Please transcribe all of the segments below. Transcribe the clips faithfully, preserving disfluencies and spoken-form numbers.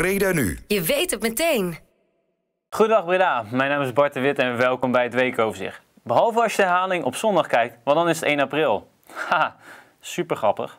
Breda Nu. Je weet het meteen. Goedendag Breda, mijn naam is Bart de Wit en welkom bij het weekoverzicht. Behalve als je de herhaling op zondag kijkt, want dan is het één april. Haha, super grappig.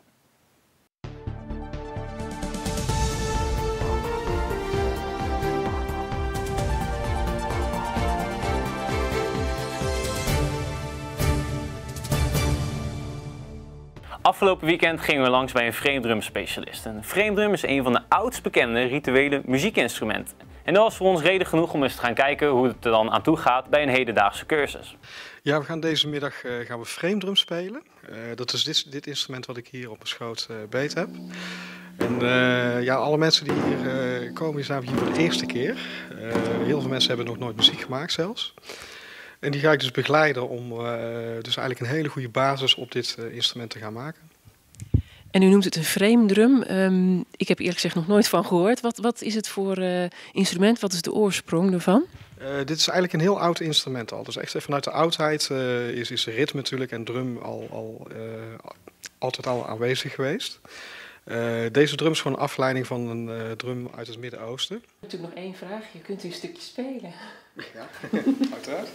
Afgelopen weekend gingen we langs bij een frame-drum specialist. Een frame-drum is een van de oudst bekende rituele muziekinstrumenten. En dat was voor ons reden genoeg om eens te gaan kijken hoe het er dan aan toe gaat bij een hedendaagse cursus. Ja, we gaan deze middag uh, gaan we frame-drum spelen. Uh, dat is dit, dit instrument wat ik hier op mijn schoot uh, beet heb. En uh, ja, alle mensen die hier uh, komen, die zijn hier voor de eerste keer. Uh, heel veel mensen hebben nog nooit muziek gemaakt zelfs. En die ga ik dus begeleiden om uh, dus eigenlijk een hele goede basis op dit uh, instrument te gaan maken. En u noemt het een frame drum. Um, ik heb eerlijk gezegd nog nooit van gehoord. Wat, wat is het voor uh, instrument? Wat is de oorsprong ervan? Uh, dit is eigenlijk een heel oud instrument al. Dus echt vanuit de oudheid uh, is, is ritme natuurlijk en drum al, al, uh, altijd al aanwezig geweest. Uh, deze drum is gewoon een afleiding van een uh, drum uit het Midden-Oosten. Ik heb natuurlijk nog één vraag. Je kunt u een stukje spelen. Ja, uiteraard.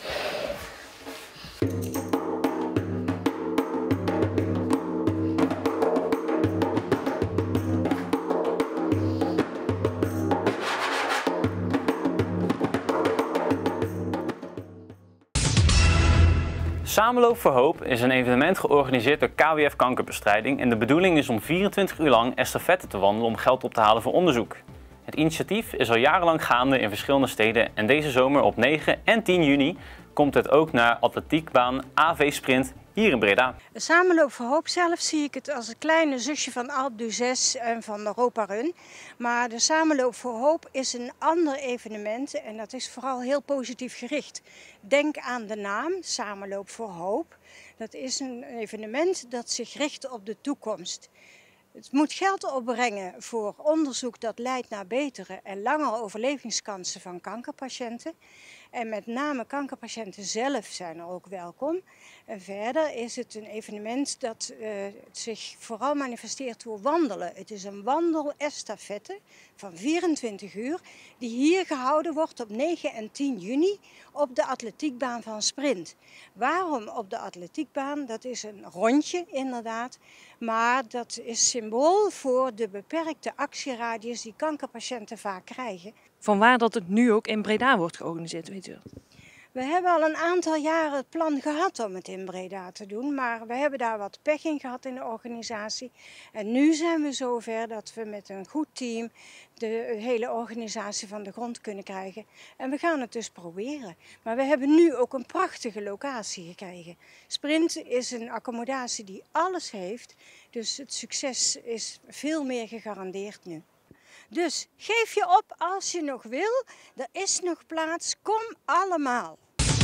Samenloop voor Hoop is een evenement georganiseerd door K W F Kankerbestrijding en de bedoeling is om vierentwintig uur lang estafette te wandelen om geld op te halen voor onderzoek. Het initiatief is al jarenlang gaande in verschillende steden en deze zomer op negen en tien juni komt het ook naar atletiekbaan A V Sprint hier in Breda. De Samenloop voor Hoop zelf zie ik het als een kleine zusje van Alpe d'Huez en van de Europa Run. Maar de Samenloop voor Hoop is een ander evenement en dat is vooral heel positief gericht. Denk aan de naam, Samenloop voor Hoop. Dat is een evenement dat zich richt op de toekomst. Het moet geld opbrengen voor onderzoek dat leidt naar betere en langere overlevingskansen van kankerpatiënten. En met name kankerpatiënten zelf zijn er ook welkom. En verder is het een evenement dat uh, zich vooral manifesteert door wandelen. Het is een wandelestafette van vierentwintig uur die hier gehouden wordt op negen en tien juni op de atletiekbaan van Sprint. Waarom op de atletiekbaan? Dat is een rondje inderdaad, maar dat is symbool voor de beperkte actieradius die kankerpatiënten vaak krijgen. Vanwaar dat het nu ook in Breda wordt georganiseerd, weet u wel? We hebben al een aantal jaren het plan gehad om het in Breda te doen, maar we hebben daar wat pech in gehad in de organisatie. En nu zijn we zover dat we met een goed team de hele organisatie van de grond kunnen krijgen. En we gaan het dus proberen. Maar we hebben nu ook een prachtige locatie gekregen. Sprint is een accommodatie die alles heeft, dus het succes is veel meer gegarandeerd nu. Dus geef je op als je nog wil, er is nog plaats, kom allemaal.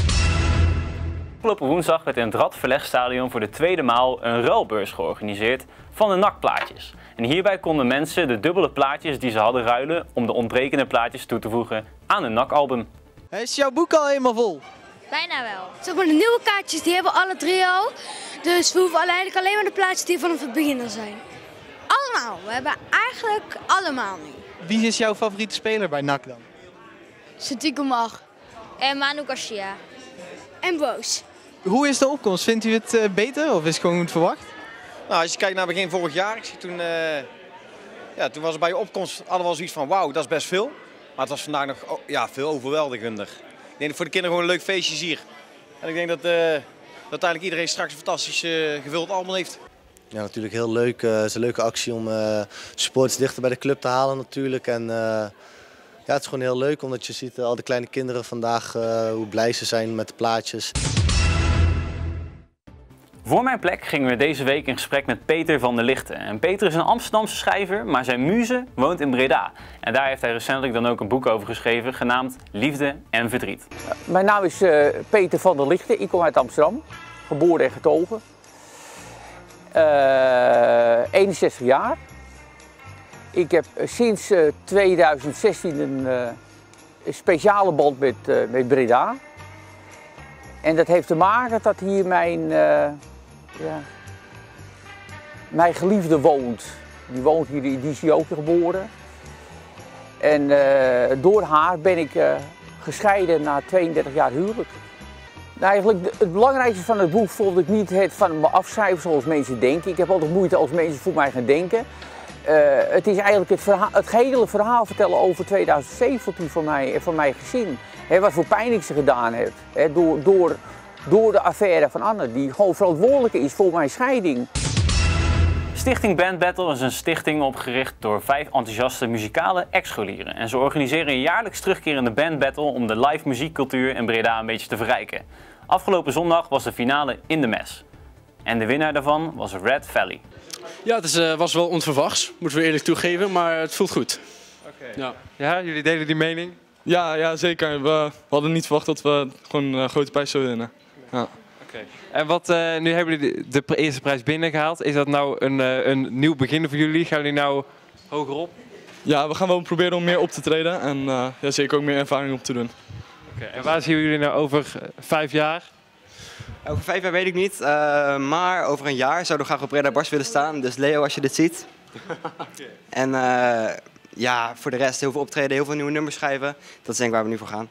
Afgelopen woensdag werd in het Radverlegstadion voor de tweede maal een ruilbeurs georganiseerd van de N A C-plaatjes. En hierbij konden mensen de dubbele plaatjes die ze hadden ruilen om de ontbrekende plaatjes toe te voegen aan een N A C-album. Is jouw boek al helemaal vol? Bijna wel. Zeg maar, de nieuwe kaartjes die hebben alle drie al, dus we hoeven eigenlijk alleen maar de plaatjes die vanaf het begin er zijn. Allemaal, we hebben eigenlijk allemaal nu. Wie is jouw favoriete speler bij N A C dan? Setico Mag. En Manu Garcia. En Boos. Hoe is de opkomst? Vindt u het uh, beter of is het gewoon goed verwacht? Nou, als je kijkt naar begin vorig jaar, ik zie toen, uh, ja, toen was het bij je opkomst allemaal zoiets van wauw, dat is best veel. Maar het was vandaag nog oh, ja, veel overweldigender. Ik denk dat voor de kinderen gewoon een leuk feestje is hier. En ik denk dat, uh, dat uiteindelijk iedereen straks een fantastisch uh, gevuld album heeft. Ja, natuurlijk heel leuk. Uh, het is een leuke actie om uh, supporters dichter bij de club te halen natuurlijk. En uh, ja, het is gewoon heel leuk omdat je ziet uh, al die kleine kinderen vandaag uh, hoe blij ze zijn met de plaatjes. Voor mijn plek gingen we deze week in gesprek met Peter van der Lichten. En Peter is een Amsterdamse schrijver, maar zijn muze woont in Breda. En daar heeft hij recentelijk dan ook een boek over geschreven, genaamd Liefde en Verdriet. Mijn naam is uh, Peter van der Lichten, ik kom uit Amsterdam, geboren en getogen. Uh, eenenzestig jaar. Ik heb sinds uh, tweeduizend zestien een, uh, een speciale band met, uh, met Breda. En dat heeft te maken dat hier mijn, uh, ja, mijn geliefde woont. Die woont hier, die is hier ook geboren. En uh, door haar ben ik uh, gescheiden na tweeëndertig jaar huwelijk. Nou, eigenlijk het belangrijkste van het boek vond ik niet het van me afschrijven zoals mensen denken. Ik heb altijd moeite als mensen voor mij gaan denken. Uh, het is eigenlijk het, verhaal, het gehele verhaal vertellen over tweeduizend zeventien van, mij, van mijn gezin. He, wat voor pijn ik ze gedaan heb. He, door, door, door de affaire van Anne, die gewoon verantwoordelijk is voor mijn scheiding. Stichting Band Battle is een stichting opgericht door vijf enthousiaste muzikale ex-scholieren. En ze organiseren een jaarlijks terugkerende Band Battle om de live muziekcultuur in Breda een beetje te verrijken. Afgelopen zondag was de finale in de Mes. En de winnaar daarvan was Red Valley. Ja, het is, uh, was wel onverwachts, moeten we eerlijk toegeven, maar het voelt goed. Okay. Ja. Ja, jullie delen die mening? Ja, ja zeker. We, we hadden niet verwacht dat we gewoon een uh, grote prijs zouden winnen. Ja. Okay. En wat, uh, nu hebben jullie de, de eerste prijs binnengehaald. Is dat nou een, uh, een nieuw begin voor jullie? Gaan jullie nou hoger op? Ja, we gaan wel proberen om meer op te treden en uh, ja, zeker ook meer ervaring op te doen. Okay. En waar zien jullie nou over uh, vijf jaar? Over vijf jaar weet ik niet, uh, maar over een jaar zouden we graag op Breda Bars willen staan. Dus Leo, als je dit ziet. Okay. En uh, ja, voor de rest heel veel optreden, heel veel nieuwe nummers schrijven. Dat is denk ik waar we nu voor gaan.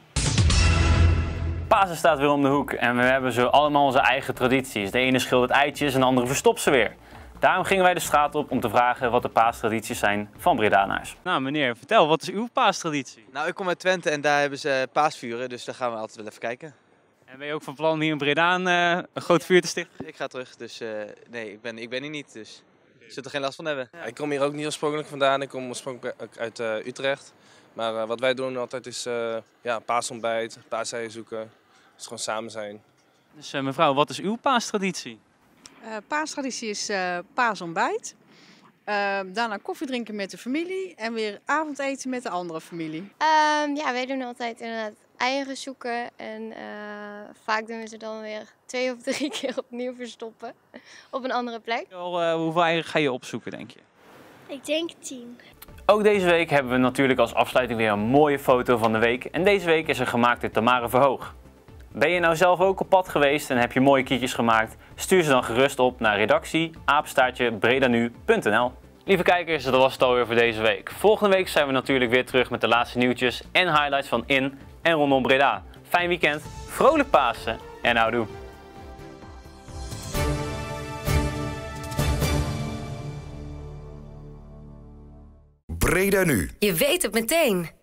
Pasen staat weer om de hoek en we hebben zo allemaal onze eigen tradities. De ene schildert eitjes en de andere verstopt ze weer. Daarom gingen wij de straat op om te vragen wat de paastradities zijn van Bredanaars. Nou meneer, vertel, wat is uw paastraditie? Nou, ik kom uit Twente en daar hebben ze paasvuren, dus daar gaan we altijd wel even kijken. En ben je ook van plan hier in Breda een, uh, een groot vuur te stichten? Ik ga terug, dus uh, nee, ik ben, ik ben hier niet, dus ik zult er geen last van hebben. Ja, ik kom hier ook niet oorspronkelijk vandaan, ik kom oorspronkelijk uit uh, Utrecht. Maar uh, wat wij doen altijd is uh, ja, paasontbijt, paaseieren zoeken, dus gewoon samen zijn. Dus uh, mevrouw, wat is uw paastraditie? Uh, paastraditie is uh, paasontbijt. Uh, daarna koffie drinken met de familie en weer avondeten met de andere familie. Um, ja, wij doen altijd inderdaad eieren zoeken en uh, vaak doen we ze dan weer twee of drie keer opnieuw verstoppen op een andere plek. Al, uh, hoeveel eieren ga je opzoeken, denk je? Ik denk tien. Ook deze week hebben we natuurlijk als afsluiting weer een mooie foto van de week. En deze week is er gemaakt door Tamara Verhoog. Ben je nou zelf ook op pad geweest en heb je mooie kietjes gemaakt? Stuur ze dan gerust op naar redactie apenstaartje bredanu punt n l. Lieve kijkers, dat was het alweer voor deze week. Volgende week zijn we natuurlijk weer terug met de laatste nieuwtjes en highlights van in en rondom Breda. Fijn weekend, vrolijk Pasen en houdoe. Breda nu. Je weet het meteen.